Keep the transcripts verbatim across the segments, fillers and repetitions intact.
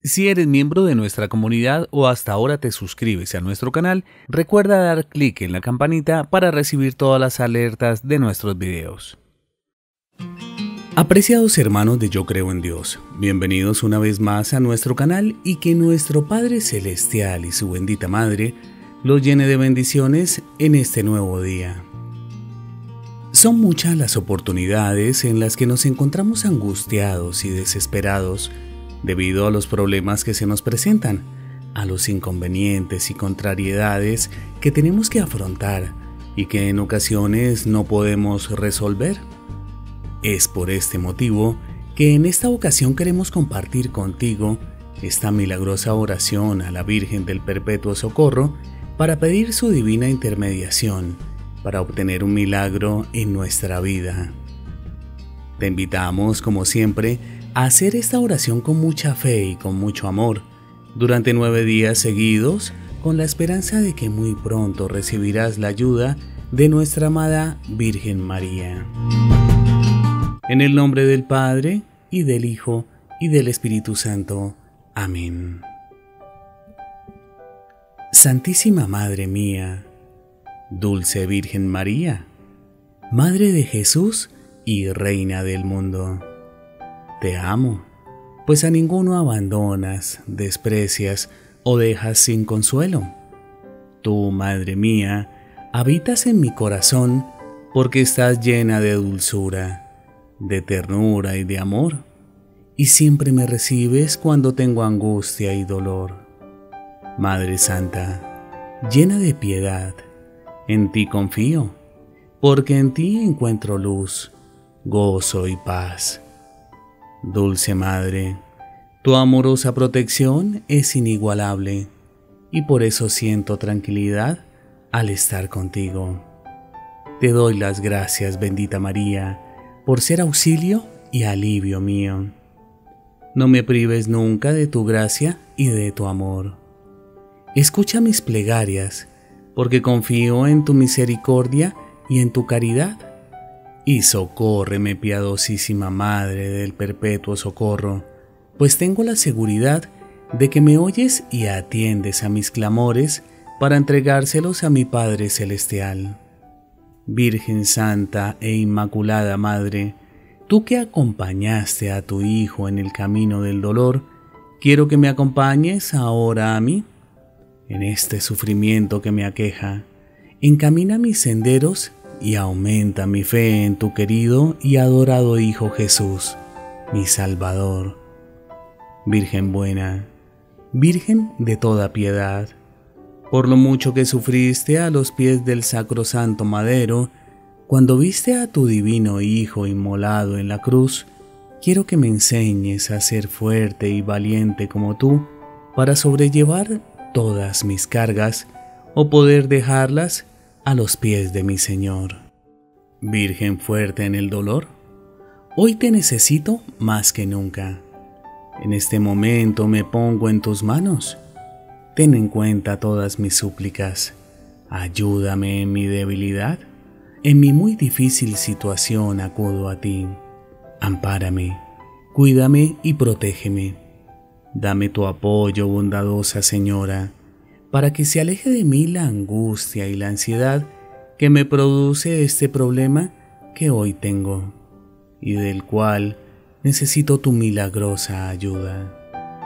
Si eres miembro de nuestra comunidad o hasta ahora te suscribes a nuestro canal, recuerda dar clic en la campanita para recibir todas las alertas de nuestros videos. Apreciados hermanos de Yo Creo en Dios, bienvenidos una vez más a nuestro canal y que nuestro Padre Celestial y su bendita Madre los llene de bendiciones en este nuevo día. Son muchas las oportunidades en las que nos encontramos angustiados y desesperados debido a los problemas que se nos presentan, a los inconvenientes y contrariedades que tenemos que afrontar y que en ocasiones no podemos resolver. Es por este motivo que en esta ocasión queremos compartir contigo esta milagrosa oración a la Virgen del Perpetuo Socorro para pedir su divina intermediación para obtener un milagro en nuestra vida. Te invitamos, como siempre, a hacer esta oración con mucha fe y con mucho amor durante nueve días seguidos, con la esperanza de que muy pronto recibirás la ayuda de nuestra amada Virgen María. En el nombre del Padre, y del Hijo, y del Espíritu Santo. Amén. Santísima Madre mía, Dulce Virgen María, Madre de Jesús y Reina del mundo, te amo, pues a ninguno abandonas, desprecias o dejas sin consuelo. Tú, Madre mía, habitas en mi corazón porque estás llena de dulzura, de ternura y de amor, y siempre me recibes cuando tengo angustia y dolor. Madre Santa, llena de piedad, en ti confío, porque en ti encuentro luz, gozo y paz. Dulce Madre, tu amorosa protección es inigualable, y por eso siento tranquilidad al estar contigo. Te doy las gracias, bendita María, por ser auxilio y alivio mío. No me prives nunca de tu gracia y de tu amor. Escucha mis plegarias, porque confío en tu misericordia y en tu caridad. Y socórreme, piadosísima Madre del Perpetuo Socorro, pues tengo la seguridad de que me oyes y atiendes a mis clamores para entregárselos a mi Padre Celestial. Virgen Santa e Inmaculada Madre, tú que acompañaste a tu Hijo en el camino del dolor, quiero que me acompañes ahora a mí. En este sufrimiento que me aqueja, encamina mis senderos y aumenta mi fe en tu querido y adorado Hijo Jesús, mi Salvador. Virgen buena, Virgen de toda piedad, por lo mucho que sufriste a los pies del sacrosanto madero, cuando viste a tu divino Hijo inmolado en la cruz, quiero que me enseñes a ser fuerte y valiente como tú, para sobrellevar todas mis cargas o poder dejarlas a los pies de mi Señor. Virgen fuerte en el dolor, hoy te necesito más que nunca. En este momento me pongo en tus manos. Ten en cuenta todas mis súplicas. Ayúdame en mi debilidad. En mi muy difícil situación acudo a ti. Ampárame, cuídame y protégeme. Dame tu apoyo, bondadosa Señora, para que se aleje de mí la angustia y la ansiedad que me produce este problema que hoy tengo y del cual necesito tu milagrosa ayuda.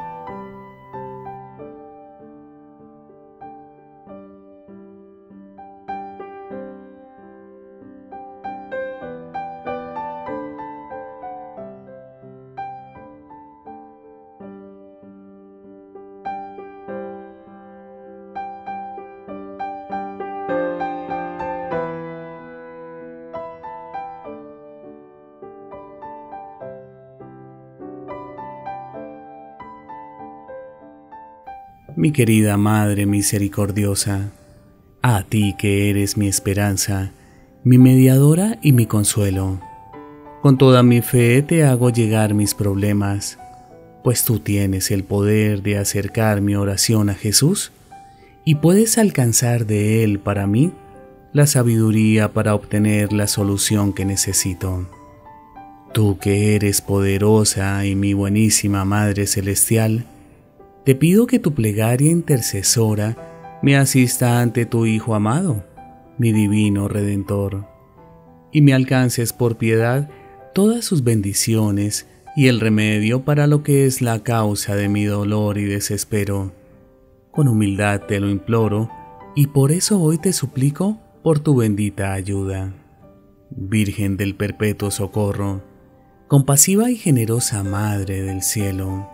Mi querida Madre misericordiosa, a ti que eres mi esperanza, mi mediadora y mi consuelo, con toda mi fe te hago llegar mis problemas, pues tú tienes el poder de acercar mi oración a Jesús y puedes alcanzar de Él para mí la sabiduría para obtener la solución que necesito. Tú que eres poderosa y mi buenísima Madre Celestial, te pido que tu plegaria intercesora me asista ante tu Hijo amado, mi divino Redentor, y me alcances por piedad todas sus bendiciones y el remedio para lo que es la causa de mi dolor y desespero. Con humildad te lo imploro, y por eso hoy te suplico por tu bendita ayuda. Virgen del perpetuo socorro, compasiva y generosa Madre del cielo,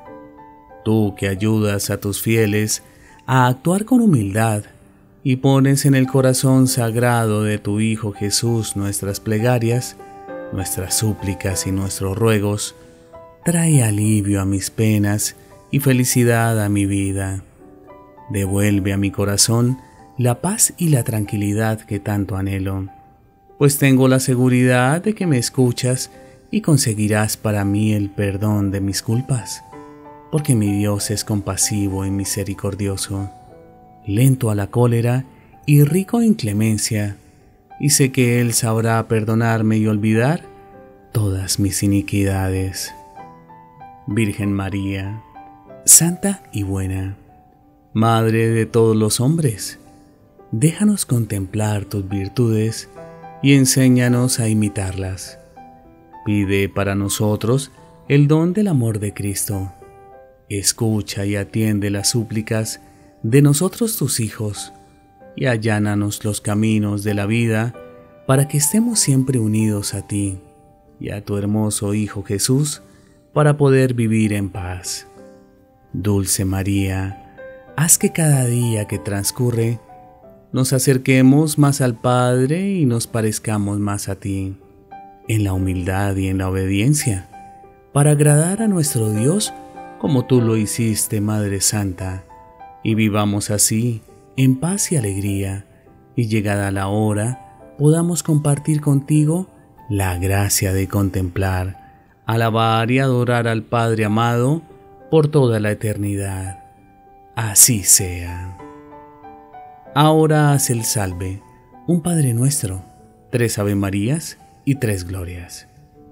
tú que ayudas a tus fieles a actuar con humildad y pones en el corazón sagrado de tu Hijo Jesús nuestras plegarias, nuestras súplicas y nuestros ruegos, trae alivio a mis penas y felicidad a mi vida. Devuelve a mi corazón la paz y la tranquilidad que tanto anhelo, pues tengo la seguridad de que me escuchas y conseguirás para mí el perdón de mis culpas, porque mi Dios es compasivo y misericordioso, lento a la cólera y rico en clemencia, y sé que Él sabrá perdonarme y olvidar todas mis iniquidades. Virgen María, santa y buena, Madre de todos los hombres, déjanos contemplar tus virtudes y enséñanos a imitarlas. Pide para nosotros el don del amor de Cristo. Escucha y atiende las súplicas de nosotros tus hijos, y allánanos los caminos de la vida para que estemos siempre unidos a ti y a tu hermoso Hijo Jesús, para poder vivir en paz. Dulce María, haz que cada día que transcurre nos acerquemos más al Padre y nos parezcamos más a ti, en la humildad y en la obediencia, para agradar a nuestro Dios como tú lo hiciste, Madre Santa, y vivamos así en paz y alegría, y llegada la hora podamos compartir contigo la gracia de contemplar, alabar y adorar al Padre amado por toda la eternidad. Así sea. Ahora haz el salve, un Padre Nuestro, tres Ave Marías y tres Glorias.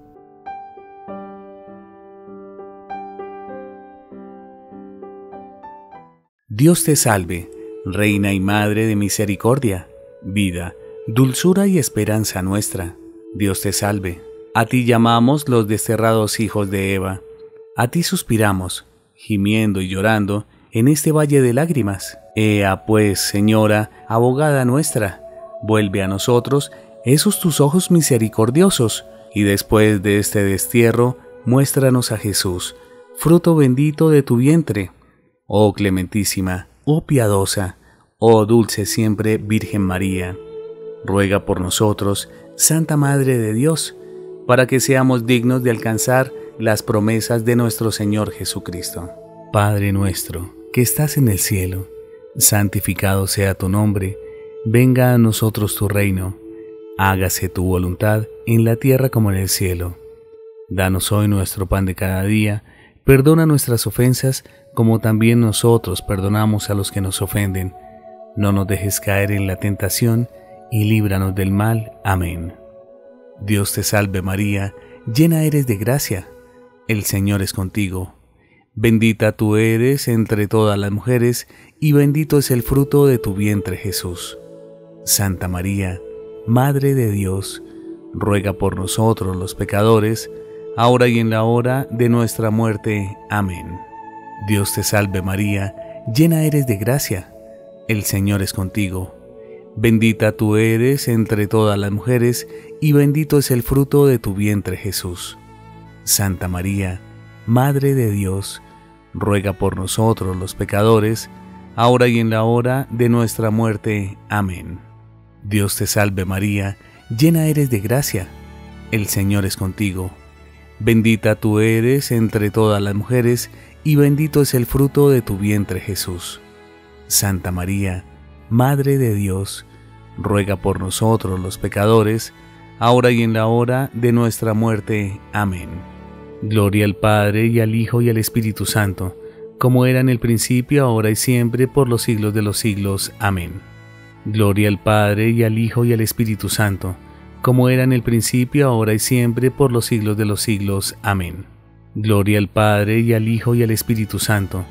Dios te salve, Reina y Madre de misericordia, vida, dulzura y esperanza nuestra. Dios te salve. A ti llamamos los desterrados hijos de Eva. A ti suspiramos, gimiendo y llorando, en este valle de lágrimas. Ea pues, Señora, abogada nuestra, vuelve a nosotros esos tus ojos misericordiosos, y después de este destierro, muéstranos a Jesús, fruto bendito de tu vientre. Oh clementísima, oh piadosa, oh dulce siempre Virgen María, ruega por nosotros, Santa Madre de Dios, para que seamos dignos de alcanzar las promesas de nuestro Señor Jesucristo. Padre nuestro, que estás en el cielo, santificado sea tu nombre, venga a nosotros tu reino, hágase tu voluntad en la tierra como en el cielo. Danos hoy nuestro pan de cada día, perdona nuestras ofensas como también nosotros perdonamos a los que nos ofenden. No nos dejes caer en la tentación y líbranos del mal. Amén. Dios te salve María, llena eres de gracia, el Señor es contigo. Bendita tú eres entre todas las mujeres, y bendito es el fruto de tu vientre Jesús. Santa María, Madre de Dios, ruega por nosotros los pecadores, ahora y en la hora de nuestra muerte. Amén. Dios te salve María, llena eres de gracia, el Señor es contigo. Bendita tú eres entre todas las mujeres, y bendito es el fruto de tu vientre Jesús. Santa María, Madre de Dios, ruega por nosotros los pecadores, ahora y en la hora de nuestra muerte. Amén. Dios te salve María, llena eres de gracia, el Señor es contigo. Bendita tú eres entre todas las mujeres, y bendito es el fruto de tu vientre Jesús. Santa María, Madre de Dios, ruega por nosotros los pecadores, ahora y en la hora de nuestra muerte. Amén. Gloria al Padre, y al Hijo, y al Espíritu Santo, como era en el principio, ahora y siempre, por los siglos de los siglos. Amén. Gloria al Padre, y al Hijo, y al Espíritu Santo, como era en el principio, ahora y siempre, por los siglos de los siglos. Amén. Gloria al Padre, y al Hijo, y al Espíritu Santo,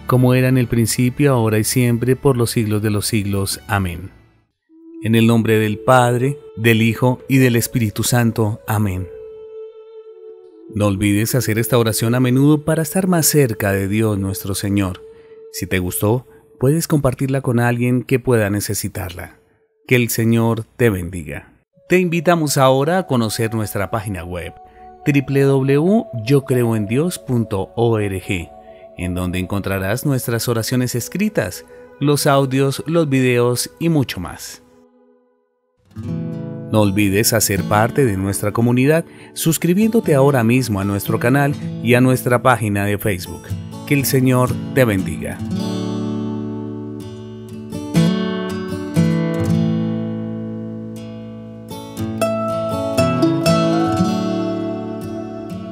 como era en el principio, ahora y siempre, por los siglos de los siglos. Amén. En el nombre del Padre, del Hijo y del Espíritu Santo. Amén. No olvides hacer esta oración a menudo para estar más cerca de Dios nuestro Señor. Si te gustó, puedes compartirla con alguien que pueda necesitarla. Que el Señor te bendiga. Te invitamos ahora a conocer nuestra página web doble u doble u doble u punto yo creo en dios punto org, en donde encontrarás nuestras oraciones escritas, los audios, los videos y mucho más. No olvides hacer parte de nuestra comunidad suscribiéndote ahora mismo a nuestro canal y a nuestra página de Facebook. Que el Señor te bendiga.